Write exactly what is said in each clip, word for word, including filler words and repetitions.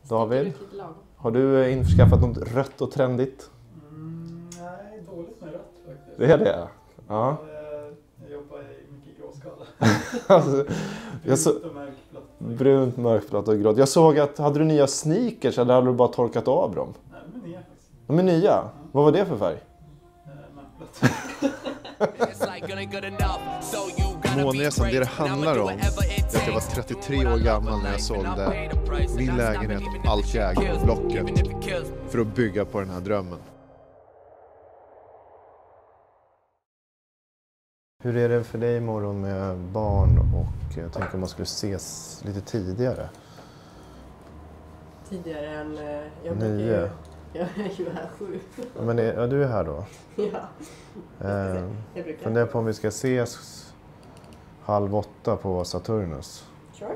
David, har du införskaffat något rött och trendigt? Mm, nej, dåligt med rött faktiskt. Det är det? Ja. Jag jobbar i mycket gråskala. Alltså, jag så... Brunt och mörkblått. Brunt, mörkblått och grått. Jag såg att, hade du nya sneakers eller hade du bara torkat av dem? Nej, de är nya faktiskt. De är nya? Ja. Vad var det för färg? Eh, mörkblått. Månresan, det det handlar om är att jag var trettiotre år gammal när jag sålde min lägenhet och allt jag äger på Blocket för att bygga på den här drömmen. Hur är det för dig imorgon med barn och jag tänker om man skulle ses lite tidigare? Tidigare än... Jag Nio? Ju, jag är ju här sju. Men är, ja, du är här då? Ja. Eh, jag brukar. funderar på om vi ska ses halv åtta på Saturnus. Sure.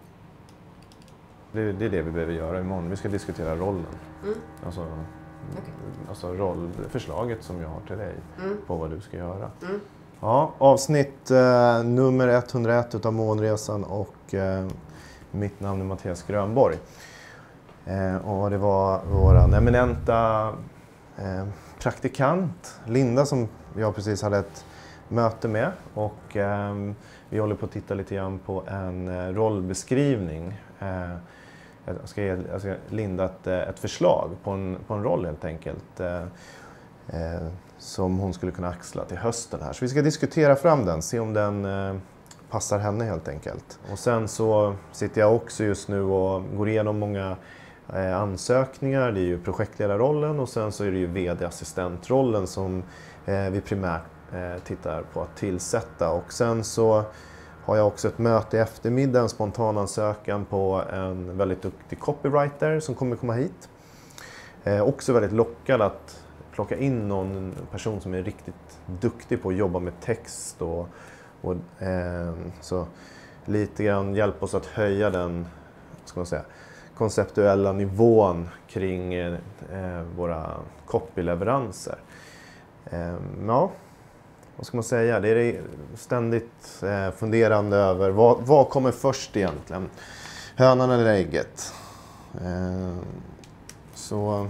Det, det är det vi behöver göra imorgon. Vi ska diskutera rollen. Mm. Alltså, Okay. alltså rollförslaget som jag har till dig Mm. på vad du ska göra. Mm. Ja, avsnitt eh, nummer etthundraett utav Månresan och eh, mitt namn är Mattias Grönborg. Eh, och det var vår eminenta eh, praktikant Linda som jag precis hade ett möte med. Och eh, vi håller på att titta lite grann på en eh, rollbeskrivning. Eh, jag ska ge jag ska Linda ett, ett förslag på en, på en roll helt enkelt. Eh, eh, som hon skulle kunna axla till hösten här. Så vi ska diskutera fram den, se om den eh, passar henne helt enkelt. Och sen så sitter jag också just nu och går igenom många eh, ansökningar. Det är ju projektledarrollen och sen så är det ju vd-assistentrollen som eh, vi primärt eh, tittar på att tillsätta. Och sen så har jag också ett möte i eftermiddag, en spontanansökan på en väldigt duktig copywriter som kommer komma hit. Eh, också väldigt lockad att plocka in någon person som är riktigt duktig på att jobba med text och, och eh, så lite grann hjälpa oss att höja den, ska man säga, konceptuella nivån kring eh, våra copyleveranser. Eh, ja, vad ska man säga? Det är ständigt eh, funderande över vad, vad kommer först egentligen? Hönan eller ägget? Eh, så...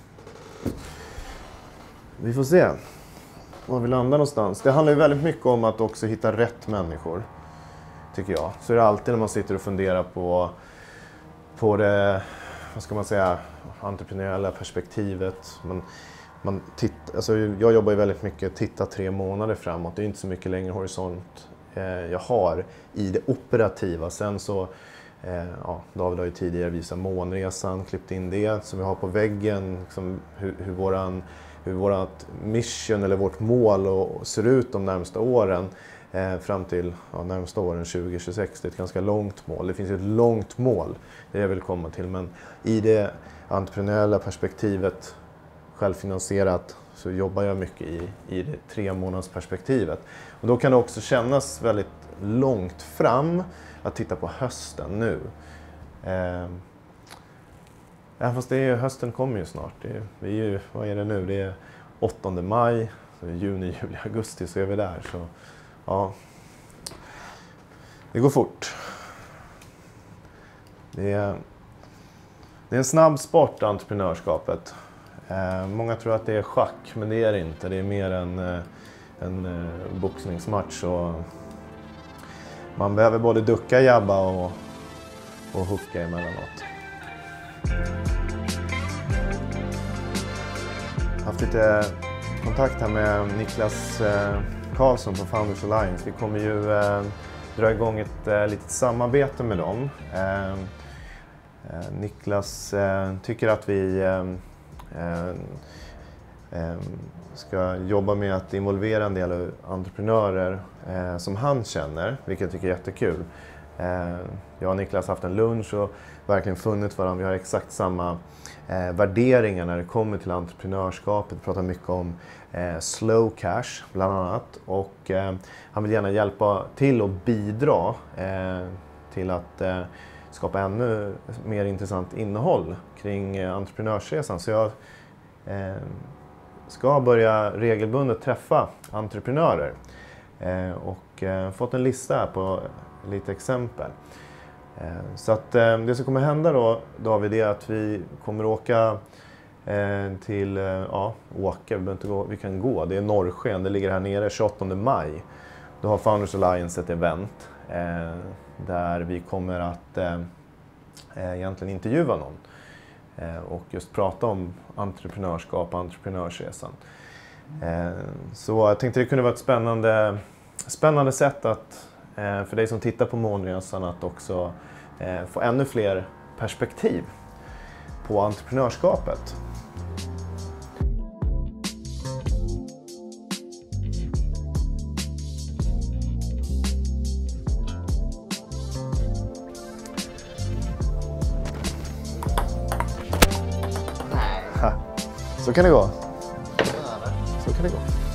Vi får se var vi landar någonstans. Det handlar ju väldigt mycket om att också hitta rätt människor, tycker jag. Så är det alltid när man sitter och funderar på, på det, vad ska man säga, entreprenöriella perspektivet. Man, man titt, alltså jag jobbar ju väldigt mycket, titta tre månader framåt. Det är inte så mycket längre horisont eh, jag har i det operativa. Sen så, eh, ja, David har ju tidigare visat Månresan, klippt in det som vi har på väggen, liksom hur, hur våran hur vårt mission eller vårt mål och ser ut de närmsta åren eh, fram till ja, närmsta åren tjugo tjugosex. Det är ett ganska långt mål. Det finns ett långt mål, det jag vill komma till. Men i det entreprenöriella perspektivet, självfinansierat, så jobbar jag mycket i, i det tre månaders perspektivet. Och då kan det också kännas väldigt långt fram att titta på hösten nu. Eh, Ja, fast det är, hösten kommer ju snart. Det är, vi är ju, vad är det nu? Det är åttonde maj, så är juni, juli, augusti så är vi där. Så, ja, det går fort. Det är, det är en snabb sport, entreprenörskapet. Eh, många tror att det är schack, men det är det inte. Det är mer en, en, en boxningsmatch. Och man behöver både ducka, jabba och, och hucka emellanåt. Jag har haft lite kontakt här med Niklas eh, Karlsson på Founders Alliance. Vi kommer ju eh, dra igång ett eh, litet samarbete med dem. Eh, eh, Niklas eh, tycker att vi eh, eh, eh, ska jobba med att involvera en del entreprenörer eh, som han känner, vilket jag tycker är jättekul. Eh, jag och Niklas har haft en lunch och verkligen funnit varandra. Vi har exakt samma eh, värderingar när det kommer till entreprenörskapet. Vi pratar mycket om eh, slow cash bland annat. Och eh, han vill gärna hjälpa till och bidra eh, till att eh, skapa ännu mer intressant innehåll kring eh, entreprenörsresan. Så jag eh, ska börja regelbundet träffa entreprenörer. Eh, och eh, fått en lista här på lite exempel. Eh, så att eh, det som kommer hända då, David, är att vi kommer åka eh, till, eh, ja, åka, vi, behöver inte gå, vi kan gå, det är Norrsken, det ligger här nere tjugoåttonde maj. Då har Founders Alliance ett event eh, där vi kommer att eh, egentligen intervjua någon eh, och just prata om entreprenörskap och entreprenörsresan. Eh, så jag tänkte det kunde vara ett spännande, spännande sätt att, eh, för dig som tittar på Månresan att också eh, få ännu fler perspektiv på entreprenörskapet. Så kan det gå. Så kan det gå.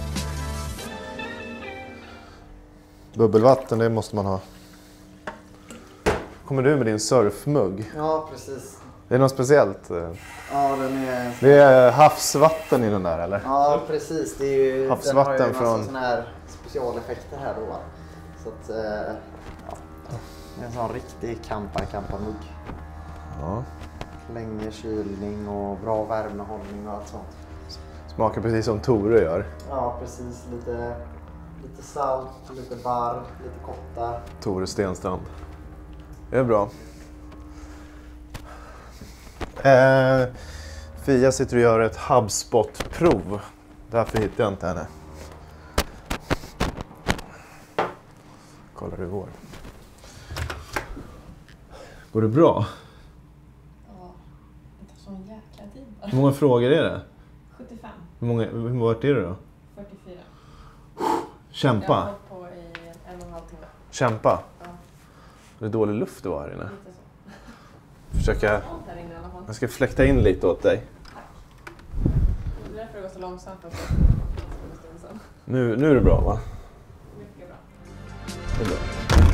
Bubbelvatten, det måste man ha. Kommer du med din surfmugg? Ja, precis. Det är något speciellt? Ja, den är... Det är havsvatten i den där, eller? Ja, precis. Det är ju... Havsvatten den har ju från... massa såna här specialeffekter här då. Va? Så att... Eh, ja. Det är en sån riktig kampa-kampa-mugg. Ja. Länge kylning och bra värmehållning och allt sånt. Smakar precis som Tore gör. Ja, precis. Lite, lite salt, lite barr, lite kotta. Tore Stenstrand. Det är bra. Eh, Fia sitter och gör ett HubSpot-prov. Därför hittar jag inte henne. Kolla hur det går. Går det bra? Ja, det tar sån jäkla tid bara. Hur många frågor är det? sjuttiofem. Hur många, hur vart är det då? fyrtiofyra. Kämpa. Jag har hållit på i en och en halv timme. Kämpa. Ja, Det är dålig luft det var här inne. lite så. Försöka, Allt här inne i alla fall. jag ska fläkta in lite åt dig. Det är därför det går så långsamt också. Nu, nu är det bra, va? Mycket bra. Det är bra.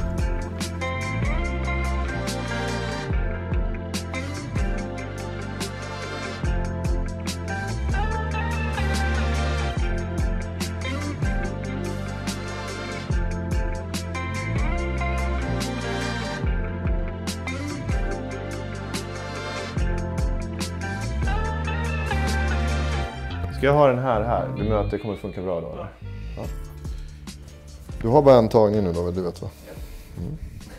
Ska jag ha den här här? Du menar att det kommer att funka bra då, eller? Ja. Du har bara en tagning nu då, du vet va? Mm.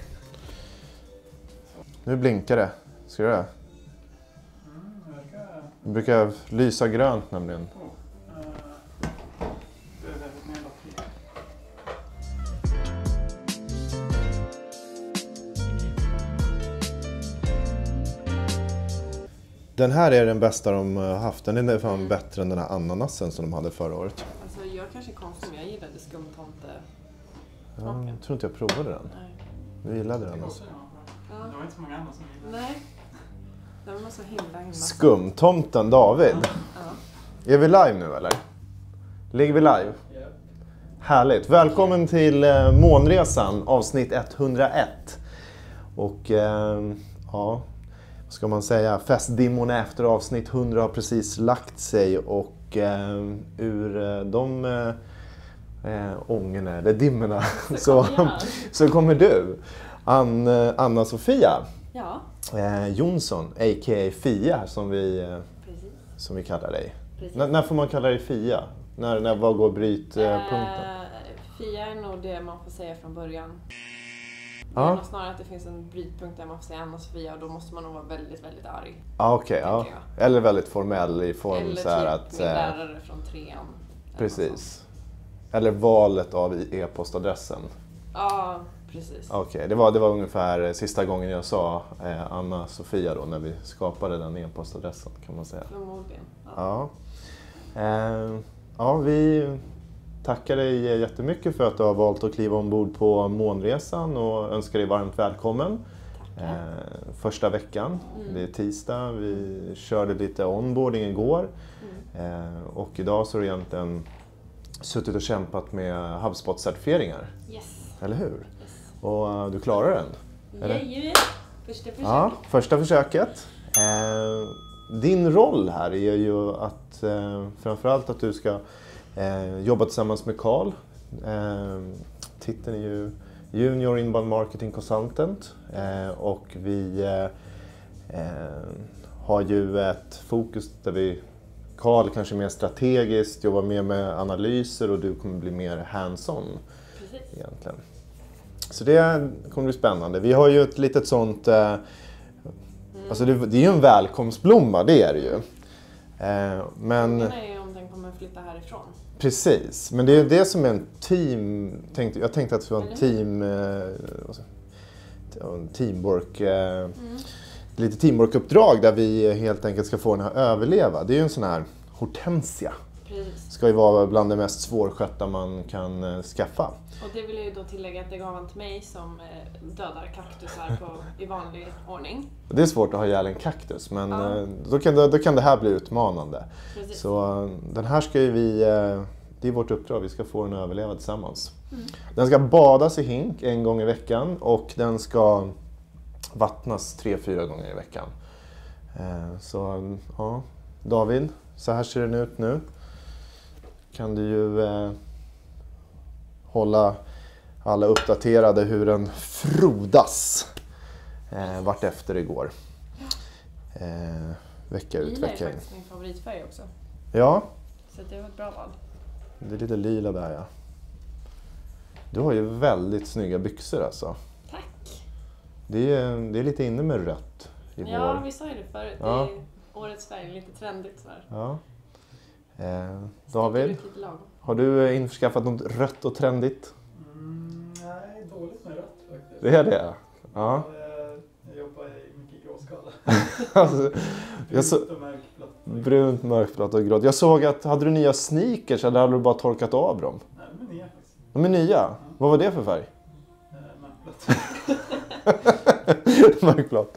Nu blinkar det. Ska du det? Mm, verkar... Det brukar lysa grönt nämligen. Oh, uh, det är väldigt nedlåt. Den här är den bästa de har haft. Den är fan bättre än den här ananasen som de hade förra året. Alltså jag kanske är konstig men jag gillade skumtomte. Ja, jag tror inte jag provade den. Nej. Du gillade den alltså. Det var inte så många andra som gillade. Nej. Den var så himla himla. Skumtomten David. Ja. Är vi live nu eller? Ligger vi live? Ja. Härligt. Välkommen till eh, Månresan avsnitt etthundraett. Och eh, ja, vad ska man säga? Festdimmorna efter avsnitt hundra har precis lagt sig och eh, ur eh, de eh, eh, ångorna, eller dimmorna, så, Så så, kommer jag. kommer du. Ann, eh, Anna-Sofia Ja, eh, Jonsson, a k a. Fia som vi, eh, precis. som vi kallar dig. precis. N- när får man kalla dig Fia? När, när var går brytpunkten? Eh, Fia är nog det man får säga från början. Ja. Det är nog snarare att det finns en brytpunkt där man får säga Anna-Sofia och då måste man nog vara väldigt, väldigt arg. Ah, okej, ja. tänker Eller väldigt formell i form Eller så här typ att... min eh, lärare från trean. eller något Precis. Eller valet av i- e-postadressen. sånt. Ja, precis. Okej, det, var, det var ungefär sista gången jag sa eh, Anna-Sofia då när vi skapade den e-postadressen kan man säga. Förmodligen. Ja. Ja. Eh, ja, vi tackar dig jättemycket för att du har valt att kliva ombord på Månresan och önskar dig varmt välkommen. Tackar. Eh, första veckan, Mm. det är tisdag, vi körde lite onboarding igår Mm. eh, och idag så har du egentligen suttit och kämpat med HubSpot-certifieringar, Yes. eller hur? yes. Och eh, du klarar den? Eller? Jajamän. Första försöket. Ja, första försöket. Eh, din roll här är ju att eh, framförallt att du ska eh, jobba tillsammans med Carl. Eh, titeln är ju Junior Inbound Marketing Consultant eh, och vi eh, har ju ett fokus där vi, Carl kanske mer strategiskt, jobbar mer med analyser och du kommer bli mer hands-on. Precis. Egentligen. Så det kommer bli spännande. Vi har ju ett litet sånt, eh, mm. alltså det, det är ju en välkomstblomma, det är det ju. Eh, men... Frågan är ju om den kommer flytta härifrån. Precis, men det är det som är en team, tänkte, jag tänkte att det var en team, eh, teamwork, eh, mm. lite teamwork-uppdrag där vi helt enkelt ska få den här överleva. Det är ju en sån här hortensia. Precis. Ska ju vara bland det mest svårskötta man kan eh, skaffa. Och det vill jag ju då tillägga att det gav han till mig som eh, dödar kaktusar på, i vanlig ordning. Det är svårt att ha ihjäl en kaktus, men ja. eh, då, kan det, då kan det här bli utmanande. Precis. Så eh, den här ska ju vi, eh, det är vårt uppdrag, vi ska få den att överleva tillsammans. Mm. Den ska badas i hink en gång i veckan och den ska vattnas tre, fyra gånger i veckan. Eh, så ja, David, så här ser den ut nu. Kan du ju eh, hålla alla uppdaterade hur den frodas eh, vart efter det går. Eh, vecka ut, lila vecka in. Lila är faktiskt min favoritfärg också. Ja. Så det var ett bra val. Det är lite lila där, ja. Du har ju väldigt snygga byxor alltså. Tack. Det är, det är lite inne med rött i Ja, vår. vi sa ju det förut. Ja. Det är årets färg, lite trendigt sådär. Ja. Eh, David, lite lagom. har du införskaffat något rött och trendigt? Mm, nej, dåligt med rött faktiskt. Det är det? Ja. Jag jobbar i mycket gråskala. Alltså, jag så, Brunt och mörkblått. brunt, mörkblått och grått. Jag såg att, hade du nya sneakers eller hade du bara torkat av dem? Nej, de är nya faktiskt. De är nya? Ja. Vad var det för färg? Eh, mörkblått. Mörkblått.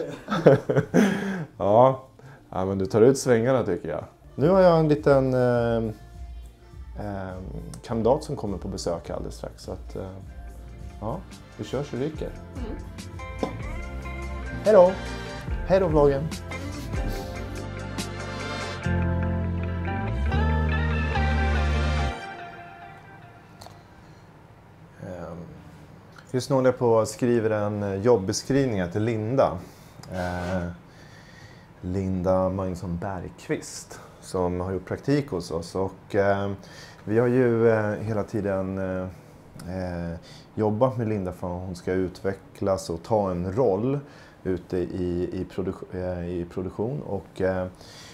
Ja. Ja, men du tar ut svängarna tycker jag. Nu har jag en liten eh, eh, kandidat som kommer på besök alldeles strax. Så att, eh, ja, vi kör så ryker. Mm. Hej då! Hej då vloggen! Just nu håller jag på och skriver en jobbeskrivning till Linda. Eh, Linda Magnusson Bergqvist som har gjort praktik hos oss. Och, eh, vi har ju eh, hela tiden eh, jobbat med Linda för att hon ska utvecklas och ta en roll ute i, i, produ- eh, i produktion. Och, eh,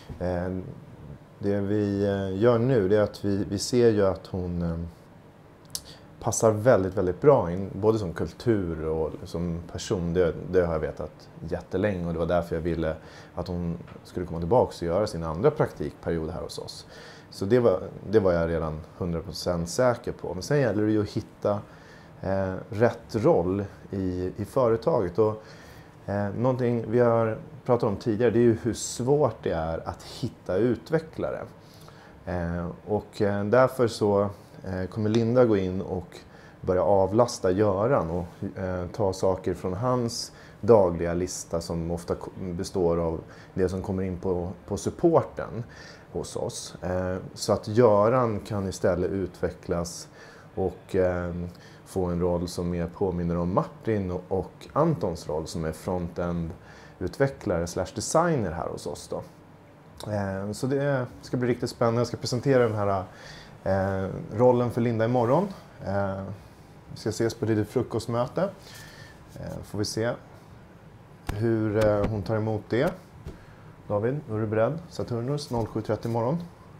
det vi gör nu är att vi, vi ser ju att hon eh, passar väldigt, väldigt bra in, både som kultur och som person. Det, det har jag vetat jättelänge och det var därför jag ville att hon skulle komma tillbaka och göra sin andra praktikperiod här hos oss. Så det var, det var jag redan hundra procent säker på. Men sen gäller det ju att hitta eh, rätt roll i, i företaget. Och, eh, någonting vi har pratat om tidigare, det är ju hur svårt det är att hitta utvecklare. Eh, och eh, därför så kommer Linda gå in och börja avlasta Göran och eh, ta saker från hans dagliga lista som ofta består av det som kommer in på, på supporten hos oss. Eh, så att Göran kan istället utvecklas och eh, få en roll som mer påminner om Martin och, och Antons roll som är front-end-utvecklare slash designer här hos oss då. Eh, så det ska bli riktigt spännande. Jag ska presentera den här Eh, rollen för Linda imorgon. Eh, vi ska ses på ett litet frukostmöte. Eh, får vi se hur eh, hon tar emot det. David, är du beredd? Saturnus sju trettio imorgon.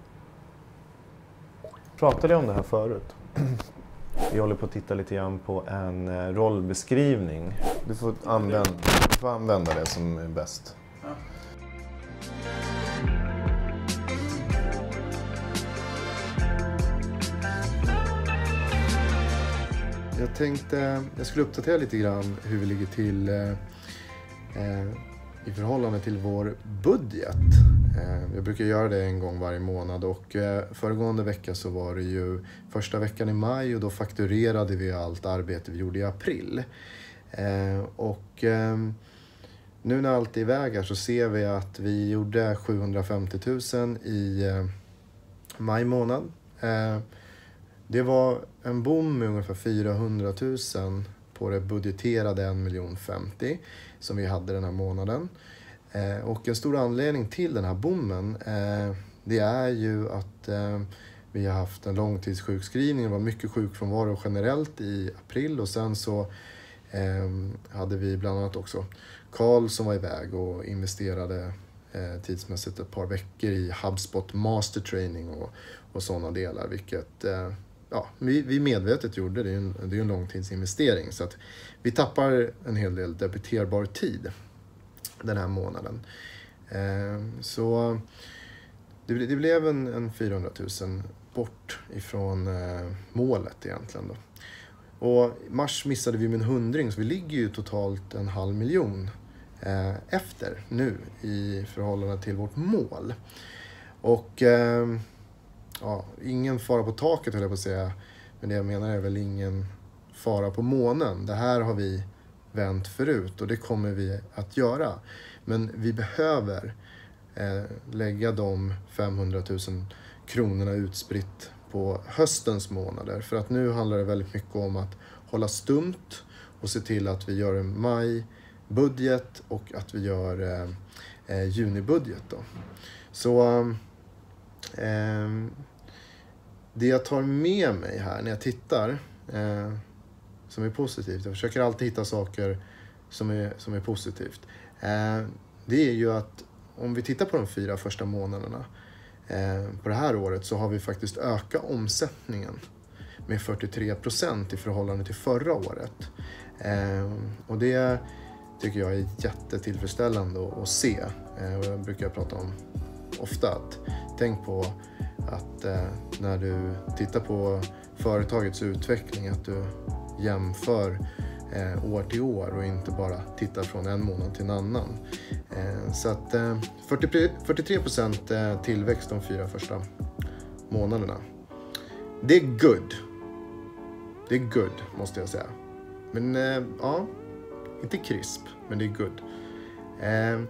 Pratade jag om det här förut? Vi håller på att titta lite grann på en eh, rollbeskrivning. Du får, använda, du får använda det som är bäst. Ja. Jag tänkte jag skulle uppdatera lite grann hur vi ligger till eh, eh, i förhållande till vår budget. Eh, jag brukar göra det en gång varje månad och eh, föregående vecka så var det ju första veckan i maj och då fakturerade vi allt arbete vi gjorde i april. Eh, och eh, nu när allt är iväg här så ser vi att vi gjorde sjuhundrafemtio tusen i eh, maj månad. Eh, det var en bom med ungefär fyrahundratusen på det budgeterade en miljon femtio som vi hade den här månaden. Eh, och en stor anledning till den här bommen eh, det är ju att eh, vi har haft en långtidssjukskrivning. Det var mycket sjukfrånvaro generellt i april och sen så eh, hade vi bland annat också Carl som var iväg och investerade eh, tidsmässigt ett par veckor i HubSpot Master Training och, och sådana delar, vilket eh, ja, vi, vi medvetet gjorde. Det är en, det är en långtidsinvestering så att vi tappar en hel del debiterbar tid den här månaden. Eh, så det, det blev en, en fyrahundratusen bort ifrån eh, målet egentligen då. Och i mars missade vi med en hundring så vi ligger ju totalt en halv miljon eh, efter nu i förhållande till vårt mål. Och eh, ja, ingen fara på taket höll jag på att säga, men det jag menar är väl ingen fara på månen. Det här har vi vänt förut och det kommer vi att göra. Men vi behöver eh, lägga de femhundratusen kronorna utspritt på höstens månader. För att nu handlar det väldigt mycket om att hålla stumt och se till att vi gör en majbudget och att vi gör eh, eh, junibudget då. Så eh, det jag tar med mig här när jag tittar eh, som är positivt, jag försöker alltid hitta saker som är, som är positivt. Eh, det är ju att om vi tittar på de fyra första månaderna eh, på det här året så har vi faktiskt ökat omsättningen med fyrtiotre procent i förhållande till förra året. Eh, och det tycker jag är jättetillfredsställande att, att se. Eh, och jag brukar prata om ofta att tänk på att eh, när du tittar på företagets utveckling att du jämför eh, år till år och inte bara tittar från en månad till en annan. Eh, så att eh, fyrtiotre procent eh, tillväxt de fyra första månaderna. Det är good. Det är good måste jag säga. Men eh, ja, inte crisp, men det är good. Eh,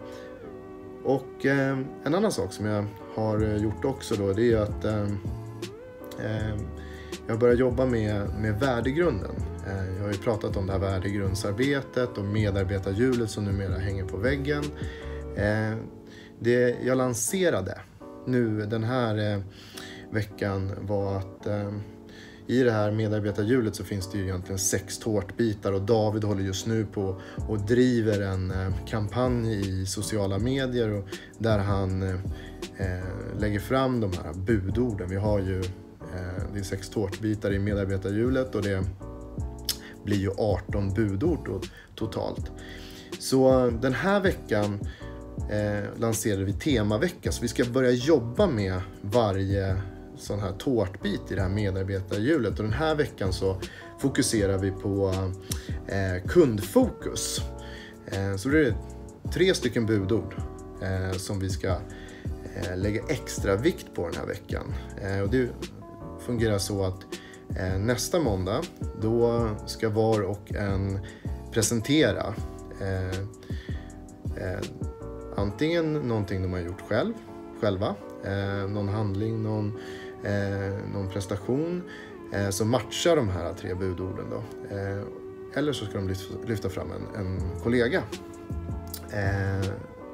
och eh, en annan sak som jag har gjort också då, det är att eh, eh, jag börjar jobba med, med värdegrunden. Eh, jag har ju pratat om det här värdegrundsarbetet och medarbetarhjulet som numera hänger på väggen. Eh, det jag lanserade nu den här eh, veckan var att eh, i det här medarbetarhjulet så finns det ju egentligen sex tårtbitar och David håller just nu på och driver en eh, kampanj i sociala medier och där han eh, lägger fram de här budorden. Vi har ju eh, det är sex tårtbitar i medarbetarhjulet och det blir ju arton budord då, totalt. Så den här veckan eh, lanserade vi temavecka så vi ska börja jobba med varje sån här tårtbit i det här medarbetarhjulet och den här veckan så fokuserar vi på eh, kundfokus. Eh, så det är tre stycken budord eh, som vi ska eh, lägga extra vikt på den här veckan. Eh, och det fungerar så att eh, nästa måndag då ska var och en presentera eh, eh, antingen någonting de har gjort själv, själva, eh, någon handling, någon Eh, någon prestation eh, som matchar de här tre budorden då. Eh, eller så ska de lyfta, lyfta fram en, en kollega eh,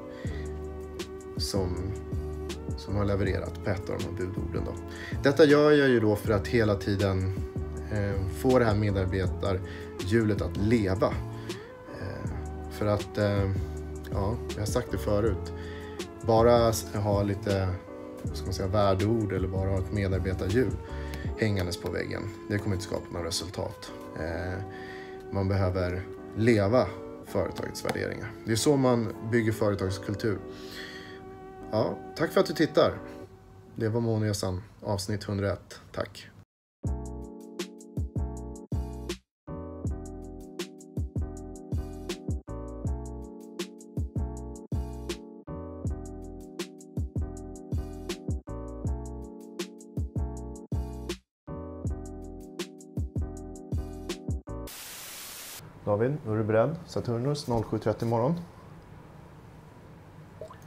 som, som har levererat på ett av de här budorden då. Detta gör jag ju då för att hela tiden eh, få det här medarbetarhjulet att leva. Eh, för att, eh, ja, jag har sagt det förut, bara ha lite ska man säga, värdeord eller bara ha ett medarbetarhjul hängandes på väggen. Det kommer inte skapa några resultat. Eh, man behöver leva företagets värderingar. Det är så man bygger företagskultur. Ja, tack för att du tittar. Det var Månresan, avsnitt hundraett. Tack. David, är du beredd? Saturnus sju trettio imorgon.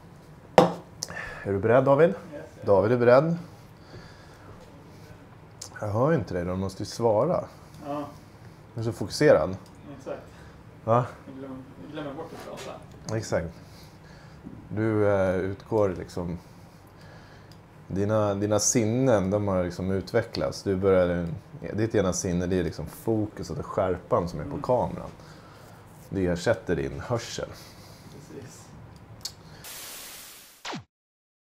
Är du beredd David? Yes. David är beredd. Jag hör ju inte dig, de måste ju svara. Ja, Du är så fokuserad. exakt. Va? Jag glömmer, jag glömmer bort att prata. Exakt. Du eh, utgår liksom... Dina, dina sinnen, de har liksom utvecklats. Du börjar, ditt ena sinne, det är liksom fokuset och skärpan som är på kameran. Det ersätter din hörsel. Precis.